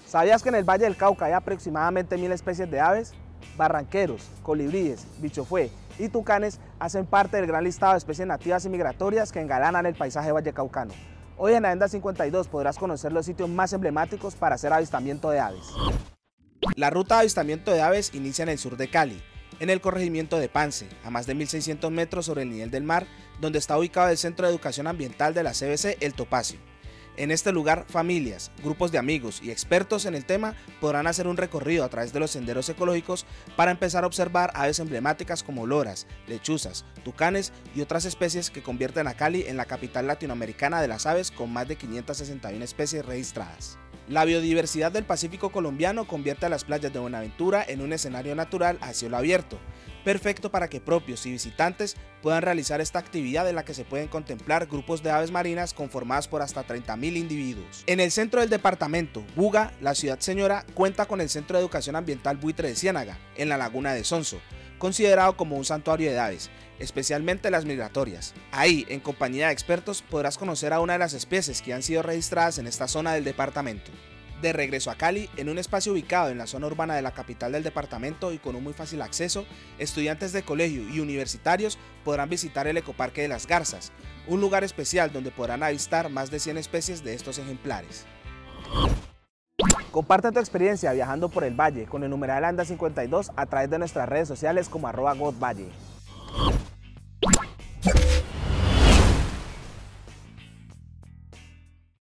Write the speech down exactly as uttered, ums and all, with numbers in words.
¿Sabías que en el Valle del Cauca hay aproximadamente mil especies de aves? Barranqueros, colibríes, bichofué y tucanes hacen parte del gran listado de especies nativas y migratorias que engalanan el paisaje vallecaucano. Hoy en Agenda cincuenta y dos podrás conocer los sitios más emblemáticos para hacer avistamiento de aves. La ruta de avistamiento de aves inicia en el sur de Cali, en el corregimiento de Pance, a más de mil seiscientos metros sobre el nivel del mar, donde está ubicado el Centro de Educación Ambiental de la C B C El Topacio. En este lugar, familias, grupos de amigos y expertos en el tema podrán hacer un recorrido a través de los senderos ecológicos para empezar a observar aves emblemáticas como loras, lechuzas, tucanes y otras especies que convierten a Cali en la capital latinoamericana de las aves con más de quinientas sesenta y una especies registradas. La biodiversidad del Pacífico colombiano convierte a las playas de Buenaventura en un escenario natural a cielo abierto, perfecto para que propios y visitantes puedan realizar esta actividad en la que se pueden contemplar grupos de aves marinas conformadas por hasta treinta mil individuos. En el centro del departamento, Buga, la ciudad señora, cuenta con el Centro de Educación Ambiental Buitre de Ciénaga, en la laguna de Sonso, considerado como un santuario de aves, especialmente las migratorias. Ahí, en compañía de expertos, podrás conocer a una de las especies que han sido registradas en esta zona del departamento. De regreso a Cali, en un espacio ubicado en la zona urbana de la capital del departamento y con un muy fácil acceso, estudiantes de colegio y universitarios podrán visitar el Ecoparque de las Garzas, un lugar especial donde podrán avistar más de cien especies de estos ejemplares. Comparte tu experiencia viajando por el valle con el numeral Agenda cincuenta y dos a través de nuestras redes sociales como arroba godvalle.